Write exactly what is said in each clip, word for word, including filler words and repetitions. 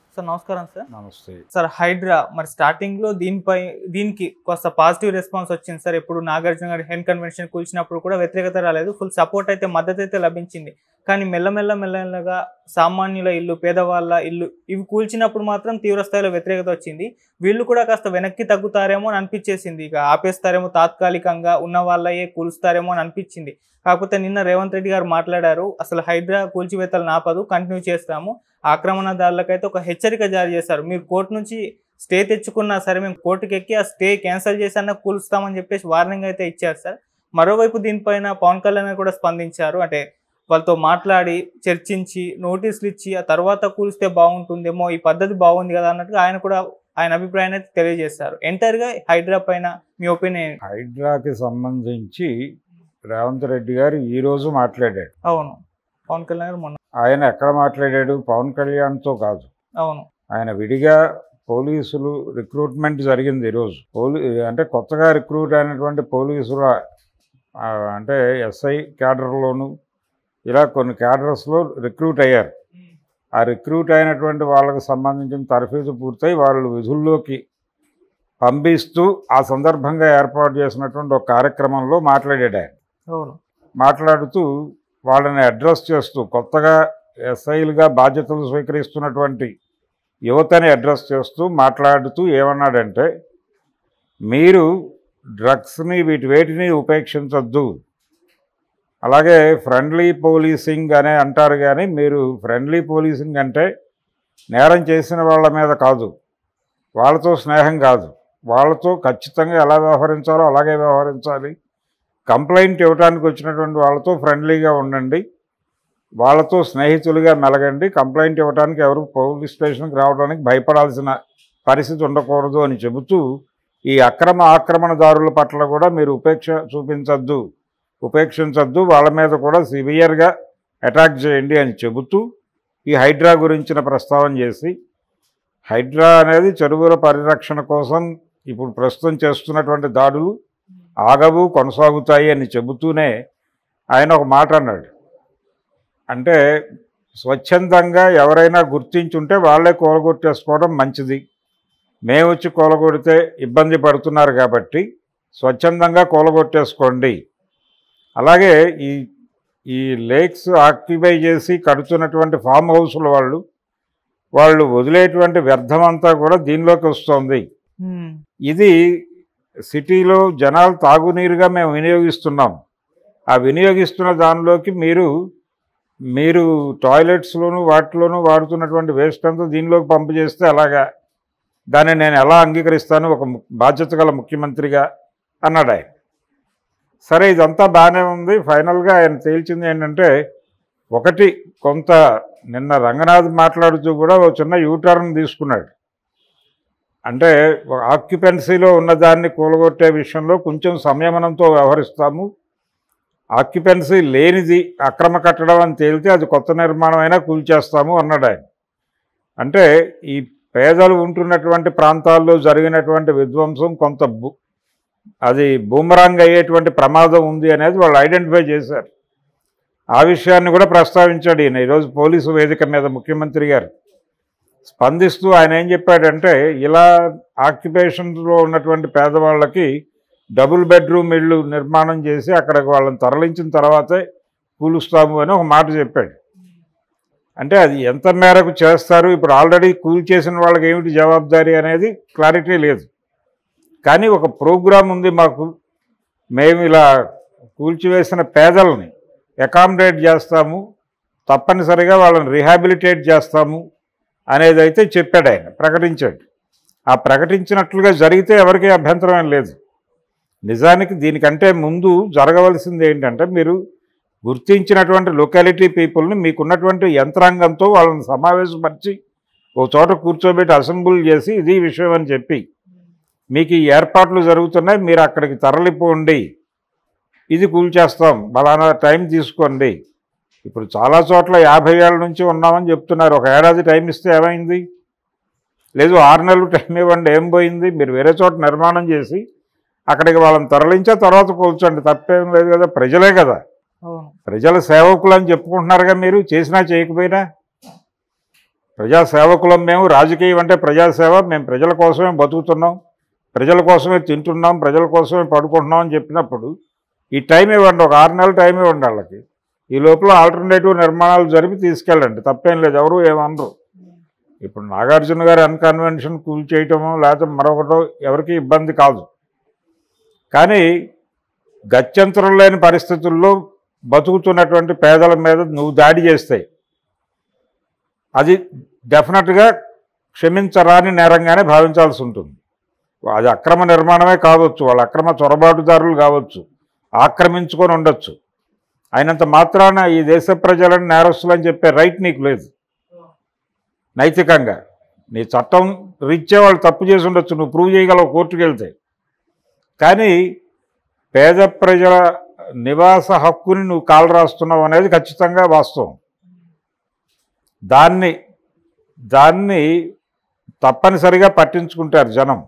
Sir నమస్కారం sir. నమస్తే sir Hydraa మరి స్టార్టింగ్ లో దీనిపై దీనికి కొంత పాజిటివ్ రెస్పాన్స్ వచ్చింది సార్. ఇప్పుడు నాగార్జున గారి హెన్ కన్వెన్షన్ కూల్చినప్పుడు కూడా వ్యతిరేకత రాలేదు, ఫుల్ సపోర్ట్ అయితే మద్దతు అయితే లభించింది. కానీ మెల్లమెల్ల మెల్లమెల్లగా సామాన్యుల ఇల్లు, పేదవాళ్ళ ఇల్లు ఇవి కూల్చినప్పుడు మాత్రం తీవ్ర స్థాయిలో వ్యతిరేకత వచ్చింది. వీళ్ళు కూడా కాస్త వెనక్కి తగ్గుతారేమో అని అనిపించేసింది, ఇక ఆపేస్తారేమో, తాత్కాలికంగా ఉన్న వాళ్ళయే కూలుస్తారేమో అని అనిపించింది. కాకపోతే నిన్న రేవంత్ రెడ్డి గారు మాట్లాడారు, అసలు హైడ్రా కూల్చివేతలు నాపదు, కంటిన్యూ చేస్తాము, ఆక్రమణదారులకైతే ఒక హెచ్చరిక జారీ చేశారు. మీరు కోర్టు నుంచి స్టే తెచ్చుకున్నా సరే మేము కోర్టుకి ఎక్కి ఆ స్టే క్యాన్సిల్ చేసన్నా కూలుస్తామని చెప్పేసి వార్నింగ్ అయితే ఇచ్చారు సార్. మరోవైపు దీనిపైన పవన్ కళ్యాణ్ కూడా స్పందించారు. అంటే వాళ్ళతో మాట్లాడి చర్చించి నోటీసులు ఇచ్చి ఆ తర్వాత కూలిస్తే బాగుంటుందేమో, ఈ పద్ధతి బాగుంది కదా అన్నట్టుగా ఆయన కూడా ఆయన అభిప్రాయాన్ని అయితే తెలియజేశారు. ఎంటైర్గా హైడ్రా పైన మీ ఒపీనియన్? హైడ్రాకి సంబంధించి రేవంత్ రెడ్డి గారు ఈరోజు మాట్లాడాడు. అవును, పవన్ కళ్యాణ్ గారు మొన్న. ఆయన ఎక్కడ మాట్లాడాడు? పవన్ కళ్యాణ్తో కాదు. అవును, ఆయన విడిగా పోలీసులు రిక్రూట్మెంట్ జరిగింది ఈరోజు. పోలీ అంటే కొత్తగా రిక్రూట్ అయినటువంటి పోలీసులు అంటే ఎస్ఐ క్యాడర్లోను ఇలా కొన్ని క్యాడర్స్లో రిక్రూట్ అయ్యారు. ఆ రిక్రూట్ అయినటువంటి వాళ్ళకి సంబంధించిన తర్ఫీదు పూర్తయి వాళ్ళు విధుల్లోకి పంపిస్తూ ఆ సందర్భంగా ఏర్పాటు చేసినటువంటి ఒక కార్యక్రమంలో మాట్లాడాడు ఆయన. అవును, మాట్లాడుతూ వాళ్ళని అడ్రస్ చేస్తూ కొత్తగా ఎస్ఐలుగా బాధ్యతలు స్వీకరిస్తున్నటువంటి యువతని అడ్రస్ చేస్తూ మాట్లాడుతూ ఏమన్నాడంటే, మీరు డ్రగ్స్ని వీటి వేటిని ఉపేక్షించొద్దు, అలాగే ఫ్రెండ్లీ పోలీసింగ్ అనే అంటారు, కానీ మీరు ఫ్రెండ్లీ పోలీసింగ్ అంటే నేరం చేసిన వాళ్ళ మీద కాదు, వాళ్ళతో స్నేహం కాదు, వాళ్ళతో ఖచ్చితంగా ఎలా వ్యవహరించాలో అలాగే వ్యవహరించాలి. కంప్లైంట్ ఇవ్వడానికి వచ్చినటువంటి వాళ్ళతో ఫ్రెండ్లీగా ఉండండి, వాళ్ళతో స్నేహితులుగా మెలగండి, కంప్లైంట్ ఇవ్వడానికి ఎవరు పోలీస్ స్టేషన్కి రావడానికి భయపడాల్సిన పరిస్థితి ఉండకూడదు అని చెబుతూ ఈ అక్రమ ఆక్రమణదారుల పట్ల కూడా మీరు ఉపేక్ష చూపించద్దు ఉపేక్షించద్దు వాళ్ళ మీద కూడా సివియర్గా అటాక్ చేయండి అని చెబుతూ ఈ హైడ్రా గురించిన ప్రస్తావన చేసి, హైడ్రా అనేది చెరువుల పరిరక్షణ కోసం ఇప్పుడు ప్రస్తుతం చేస్తున్నటువంటి దాడులు ఆగవు, కొనసాగుతాయి అని చెబుతూనే ఆయన ఒక మాట అన్నాడు. అంటే స్వచ్ఛందంగా ఎవరైనా గుర్తించుంటే వాళ్ళే కూలగొట్టేసుకోవడం మంచిది, మేము వచ్చి కూలగొడితే ఇబ్బంది పడుతున్నారు కాబట్టి స్వచ్ఛందంగా కూలగొట్టేసుకోండి. అలాగే ఈ ఈ లేక్స్ ఆక్యుపై చేసి కడుతున్నటువంటి ఫామ్ హౌస్ల వాళ్ళు వాళ్ళు వదిలేటువంటి వ్యర్థమంతా కూడా దీనిలోకి వస్తుంది. ఇది సిటీలో జనాలు తాగునీరుగా మేము వినియోగిస్తున్నాం, ఆ వినియోగిస్తున్న దానిలోకి మీరు మీరు టాయిలెట్స్లోను వాటిలోనూ వాడుతున్నటువంటి వేస్ట్ అంతా దీనిలోకి పంపు చేస్తే అలాగా దాన్ని నేను ఎలా అంగీకరిస్తాను ఒక బాధ్యత గల ముఖ్యమంత్రిగా అన్నాడు ఆయన. సరే, ఇదంతా బాగానే ఉంది. ఫైనల్గా ఆయన తేల్చింది ఏంటంటే, ఒకటి కొంత నిన్న రంగనాథ్ మాట్లాడుతూ కూడా ఒక చిన్న యూటర్న్ తీసుకున్నాడు. అంటే ఆక్యుపెన్సీలో ఉన్నదాన్ని కూలగొట్టే విషయంలో కొంచెం సంయమనంతో వ్యవహరిస్తాము, ఆక్యుపెన్సీ లేనిది అక్రమ కట్టడం అని తేలితే అది కొత్త నిర్మాణం అయినా కూల్చేస్తాము అన్నాడు ఆయన. అంటే ఈ పేదలు ఉంటున్నటువంటి ప్రాంతాల్లో జరిగినటువంటి విధ్వంసం కొంత అది బూమరాంగ్ అయ్యేటువంటి ప్రమాదం ఉంది అనేది వాళ్ళు ఐడెంటిఫై చేశారు. ఆ విషయాన్ని కూడా ప్రస్తావించాడు ఈయన ఈరోజు పోలీసు వేదిక మీద. ముఖ్యమంత్రి గారు స్పందిస్తూ ఆయన ఏం చెప్పాడంటే, ఇలా ఆక్యుపేషన్లో ఉన్నటువంటి పేదవాళ్ళకి డబుల్ బెడ్రూమ్ ఇళ్ళు నిర్మాణం చేసి అక్కడికి వాళ్ళని తరలించిన తర్వాతే కూలుస్తాము అని ఒక మాట చెప్పాడు. అంటే అది ఎంత మేరకు చేస్తారు, ఇప్పుడు ఆల్రెడీ కూల్ చేసిన వాళ్ళకి ఏమిటి జవాబుదారీ అనేది క్లారిటీ లేదు. కానీ ఒక ప్రోగ్రాం ఉంది మాకు, మేము ఇలా కూల్చివేసిన పేదల్ని అకామిడేట్ చేస్తాము, తప్పనిసరిగా వాళ్ళని రీహాబిలిటేట్ చేస్తాము అనేది అయితే చెప్పాడు ఆయన, ప్రకటించాడు. ఆ ప్రకటించినట్లుగా జరిగితే ఎవరికీ అభ్యంతరం ఏం లేదు. నిజానికి దీనికంటే ముందు జరగవలసింది ఏంటంటే, మీరు గుర్తించినటువంటి లొకాలిటీ పీపుల్ని మీకున్నటువంటి యంత్రాంగంతో వాళ్ళని సమావేశపరిచి ఓ చోట కూర్చోబెట్టి అసెంబుల్ చేసి ఇది విషయం అని చెప్పి, మీకు ఈ ఏర్పాట్లు జరుగుతున్నాయి, మీరు అక్కడికి తరలిపోండి, ఇది కూల్చేస్తాం, బలానా టైం తీసుకోండి. ఇప్పుడు చాలా చోట్ల యాభై ఏళ్ళ నుంచి ఉన్నామని చెప్తున్నారు, ఒక ఏడాది టైం ఇస్తే ఏమైంది? లేదు ఆరు నెలలు టైం ఇవ్వండి, ఏం పోయింది? మీరు వేరే చోట నిర్మాణం చేసి అక్కడికి వాళ్ళని తరలించే తర్వాత కూల్చోండి, తప్పేం లేదు కదా. ప్రజలే కదా, ప్రజల సేవకులు అని చెప్పుకుంటున్నారుగా మీరు, చేసినా చేయకపోయినా. ప్రజాసేవకులం మేము, రాజకీయం అంటే ప్రజాసేవ, మేము ప్రజల కోసమే బతుకుతున్నాం, ప్రజల కోసమే తింటున్నాం, ప్రజల కోసమే పడుకుంటున్నాం అని చెప్పినప్పుడు ఈ టైం ఇవ్వండి, ఒక ఆరు నెలల టైం ఇవ్వండి వాళ్ళకి. ఈ లోపల ఆల్టర్నేటివ్ నిర్మాణాలు జరిపి తీసుకెళ్ళండి, తప్పేం లేదు, ఎవరు ఏమనరు. ఇప్పుడు నాగార్జున గారి అన్కన్వెన్షన్ కూల్ చేయటమో లేకపోతే మరొకటో ఎవరికి ఇబ్బంది కాదు. కానీ గత్యంతరం లేని పరిస్థితుల్లో బతుకుతున్నటువంటి పేదల మీద నువ్వు దాడి చేస్తాయి, అది డెఫినెట్గా క్షమించరాని నేరంగానే భావించాల్సి ఉంటుంది. అది అక్రమ నిర్మాణమే కావచ్చు, వాళ్ళ అక్రమ చొరబాటుదారులు కావచ్చు, ఆక్రమించుకొని ఉండొచ్చు. అయినంత మాత్రాన ఈ దేశ ప్రజలను నేరస్తులు అని చెప్పే రైట్ నీకు లేదు. నైతికంగా నీ చట్టం రీత్యా వాళ్ళు తప్పు చేసి ఉండొచ్చు, నువ్వు ప్రూవ్ చేయగలవు కోర్టుకు వెళ్తే. కానీ పేద ప్రజల నివాస హక్కుని నువ్వు కాలు రాస్తున్నావు అనేది ఖచ్చితంగా వాస్తవం. దాన్ని దాన్ని తప్పనిసరిగా పట్టించుకుంటారు జనం.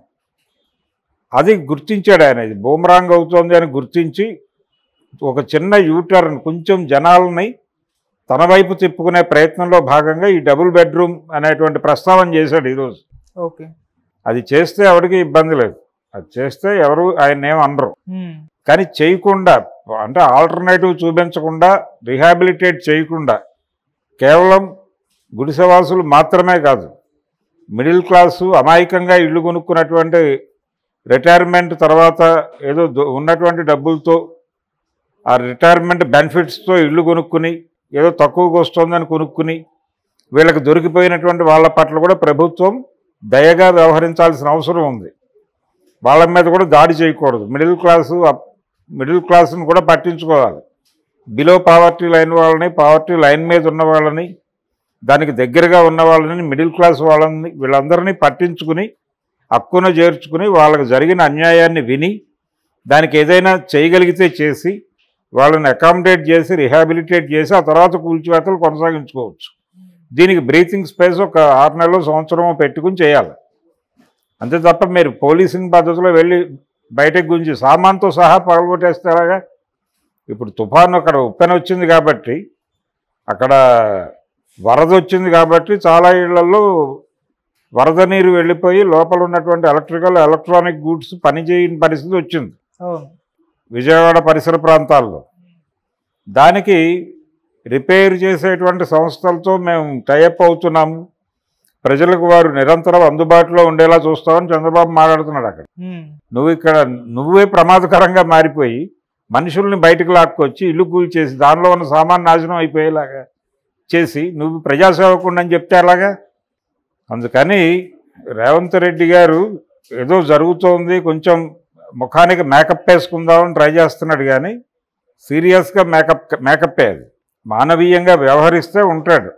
అది గుర్తించాడు ఆయన, ఇది బూమరాంగ్ అవుతోంది అని గుర్తించి ఒక చిన్న యూటర్న్ కొంచెం జనాలని తన వైపు తిప్పుకునే ప్రయత్నంలో భాగంగా ఈ డబుల్ బెడ్రూమ్ అనేటువంటి ప్రస్తావన చేశాడు ఈరోజు. ఓకే, అది చేస్తే ఎవరికి ఇబ్బంది లేదు, అది చేస్తే ఎవరు ఆయన ఏం అనరు. కానీ చేయకుండా, అంటే ఆల్టర్నేటివ్ చూపించకుండా, రిహాబిలిటేట్ చేయకుండా, కేవలం గుడిసెవాసులు మాత్రమే కాదు, మిడిల్ క్లాసు అమాయకంగా ఇల్లు కొనుక్కున్నటువంటి రిటైర్మెంట్ తర్వాత ఏదో ఉన్నటువంటి డబ్బులతో ఆ రిటైర్మెంట్ బెనిఫిట్స్తో ఇల్లు కొనుక్కుని ఏదో తక్కువగా వస్తుందని కొనుక్కుని వీళ్ళకి దొరికిపోయినటువంటి వాళ్ళ పట్ల కూడా ప్రభుత్వం దయగా వ్యవహరించాల్సిన అవసరం ఉంది. వాళ్ళ మీద కూడా దాడి చేయకూడదు. మిడిల్ క్లాసు మిడిల్ క్లాస్ని కూడా పట్టించుకోవాలి. బిలో పావర్టీ లైన్ వాళ్ళని, పావర్టీ లైన్ మీద ఉన్న వాళ్ళని, దానికి దగ్గరగా ఉన్న వాళ్ళని, మిడిల్ క్లాస్ వాళ్ళని, వీళ్ళందరినీ పట్టించుకుని హక్కున చేర్చుకుని వాళ్ళకి జరిగిన అన్యాయాన్ని విని దానికి ఏదైనా చేయగలిగితే చేసి వాళ్ళని అకామిడేట్ చేసి రిహాబిలిటేట్ చేసి ఆ తర్వాత కూల్చివేతలు కొనసాగించుకోవచ్చు. దీనికి బ్రీతింగ్ స్పేస్ ఒక ఆరు నెలలు సంవత్సరం పెట్టుకుని చేయాలి. అంతే తప్ప మీరు పోలీసింగ్ పద్ధతిలో వెళ్ళి బయటకు గురించి సామాన్తో సహా పగలగొట్టేస్తే అలాగా. ఇప్పుడు తుఫాను అక్కడ ఉప్పెన వచ్చింది కాబట్టి, అక్కడ వరద వచ్చింది కాబట్టి చాలా ఇళ్లలో వరద నీరు వెళ్ళిపోయి లోపల ఉన్నటువంటి ఎలక్ట్రికల్ ఎలక్ట్రానిక్ గూడ్స్ పనిచేయని పరిస్థితి వచ్చింది విజయవాడ పరిసర ప్రాంతాల్లో. దానికి రిపేర్ చేసేటువంటి సంస్థలతో మేము టైఅప్ అవుతున్నాము, ప్రజలకు వారు నిరంతరం అందుబాటులో ఉండేలా చూస్తామని చంద్రబాబు మాట్లాడుతున్నాడు. అక్కడ నువ్వు ఇక్కడ నువ్వే ప్రమాదకరంగా మారిపోయి మనుషుల్ని బయటకు లాక్కొచ్చి ఇల్లు కూల్చేసి దానిలో ఉన్న సామాన్ నాశనం అయిపోయేలాగా చేసి నువ్వు ప్రజాసేవకుండా అని చెప్తే అలాగా. అందుకని రేవంత్ రెడ్డి గారు ఏదో జరుగుతోంది, కొంచెం ముఖానికి మేకప్ వేసుకుందామని ట్రై చేస్తున్నాడు. కానీ సీరియస్గా మేకప్ మేకప్ అది మానవీయంగా వ్యవహరిస్తే ఉంటాడు.